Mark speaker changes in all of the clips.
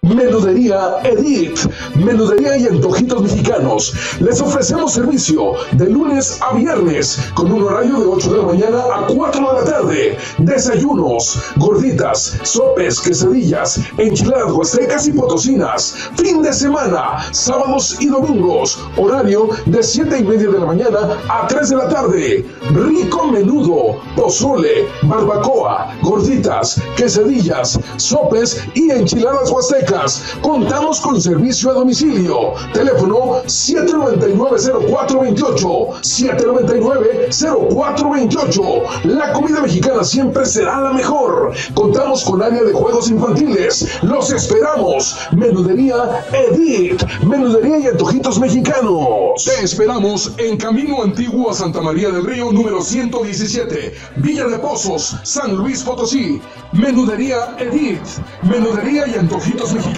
Speaker 1: Menudería Edith, menudería y antojitos mexicanos. Les ofrecemos servicio de lunes a viernes con un horario de 8 de la mañana a 4 de la tarde. Desayunos, gorditas, sopes, quesadillas, enchiladas huastecas y potosinas. Fin de semana, sábados y domingos, horario de 7:30 de la mañana a 3 de la tarde. Rico menudo, pozole, barbacoa, gorditas, quesadillas, sopes y enchiladas huastecas. Contamos con servicio a domicilio. Teléfono 799-0428. 799-0428. La comida mexicana siempre será la mejor. Contamos con área de juegos infantiles. Los esperamos. Menudería Edith. Menudería y antojitos mexicanos. Te esperamos en Camino Antiguo a Santa María del Río, número 117. Villa de Pozos, San Luis Potosí. Menudería Edith. Menudería y antojitos mexicanos.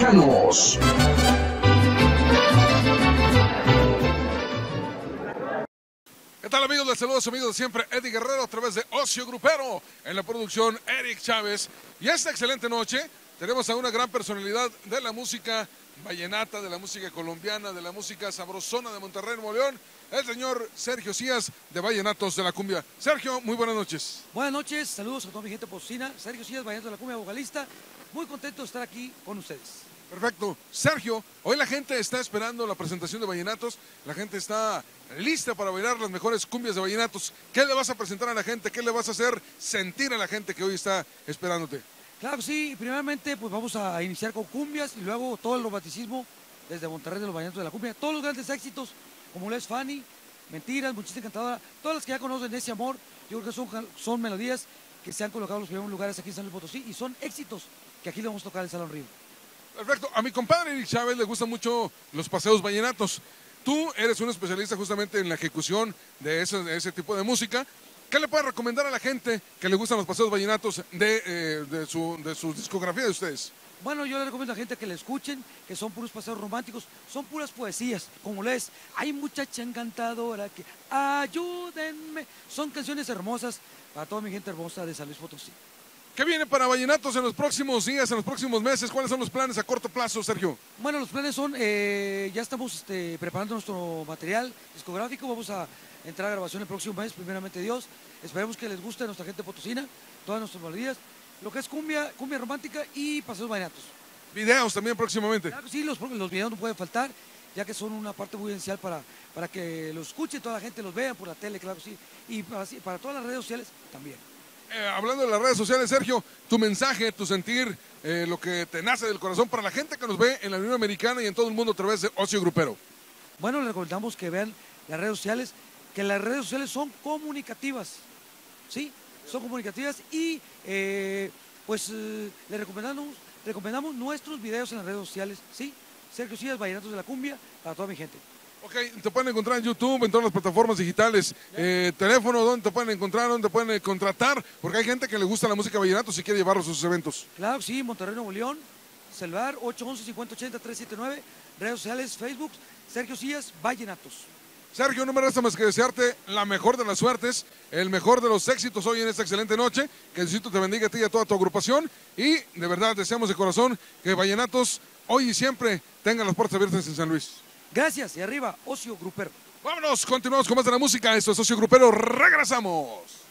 Speaker 2: ¿Qué tal, amigos? Les saludo a su amigo de siempre, Eddie Guerrero, a través de Ocio Grupero, en la producción Eric Chávez. Y esta excelente noche tenemos a una gran personalidad de la música vallenata, de la música colombiana, de la música sabrosona de Monterrey, Nuevo León, el señor Sergio Cías de Vallenatos de la Cumbia. Sergio, muy buenas noches.
Speaker 3: Buenas noches, saludos a toda mi gente potosina. Sergio Cías, Vallenatos de la Cumbia, vocalista. Muy contento de estar aquí con ustedes.
Speaker 2: Perfecto. Sergio, hoy la gente está esperando la presentación de Vallenatos, la gente está lista para bailar las mejores cumbias de Vallenatos. ¿Qué le vas a presentar a la gente? ¿Qué le vas a hacer sentir a la gente que hoy está esperándote?
Speaker 3: Claro que sí, primeramente pues vamos a iniciar con cumbias y luego todo el romanticismo desde Monterrey de los Vallenatos de la Cumbia. Todos los grandes éxitos, como lo es Fanny, Mentiras, Muchachita Encantadora, todas las que ya conocen ese amor, yo creo que son melodías que se han colocado en los primeros lugares aquí en San Luis Potosí y son éxitos que aquí le vamos a tocar en el Salón Río.
Speaker 2: Perfecto. A mi compadre Eric Chávez le gustan mucho los paseos vallenatos. Tú eres un especialista justamente en la ejecución de ese tipo de música. ¿Qué le puedes recomendar a la gente que le gustan los paseos vallenatos de su discografía de ustedes?
Speaker 3: Bueno, yo le recomiendo a la gente que le escuchen, que son puros paseos románticos, son puras poesías, como lees, hay muchacha encantadora que ayúdenme. Son canciones hermosas para toda mi gente hermosa de San Luis Potosí.
Speaker 2: ¿Qué viene para Vallenatos en los próximos días, en los próximos meses? ¿Cuáles son los planes a corto plazo, Sergio?
Speaker 3: Bueno, los planes son, ya estamos preparando nuestro material discográfico, vamos a entrar a grabación el próximo mes, primeramente Dios. Esperemos que les guste a nuestra gente potosina, todas nuestras melodías, lo que es cumbia romántica y paseos vallenatos.
Speaker 2: Videos también próximamente.
Speaker 3: Claro que sí, los videos no pueden faltar, ya que son una parte muy esencial para que los escuche, toda la gente los vea por la tele, claro que sí, y para todas las redes sociales también.
Speaker 2: Hablando de las redes sociales, Sergio, tu mensaje, tu sentir, lo que te nace del corazón para la gente que nos ve en la Unión Americana y en todo el mundo a través de Ocio Grupero.
Speaker 3: Bueno, les recomendamos que vean las redes sociales, que las redes sociales son comunicativas, ¿sí? Son comunicativas y les recomendamos nuestros videos en las redes sociales, ¿sí? Sergio Cías, Vallenatos de la Cumbia, para toda mi gente.
Speaker 2: Ok, te pueden encontrar en YouTube, en todas las plataformas digitales, teléfono, ¿dónde te pueden encontrar? ¿Dónde te pueden contratar? Porque hay gente que le gusta la música vallenato si quiere llevarlos a sus eventos.
Speaker 3: Claro que sí, Monterrey, Nuevo León, celular 811-5080-379, redes sociales, Facebook, Sergio Cías, Vallenatos.
Speaker 2: Sergio, no me resta más que desearte la mejor de las suertes, el mejor de los éxitos hoy en esta excelente noche, que Diosito te bendiga a ti y a toda tu agrupación, y de verdad deseamos de corazón que Vallenatos hoy y siempre tengan las puertas abiertas en San Luis.
Speaker 3: Gracias, y arriba, Ocio Grupero.
Speaker 2: Vámonos, continuamos con más de la música. Esto es Ocio Grupero, regresamos.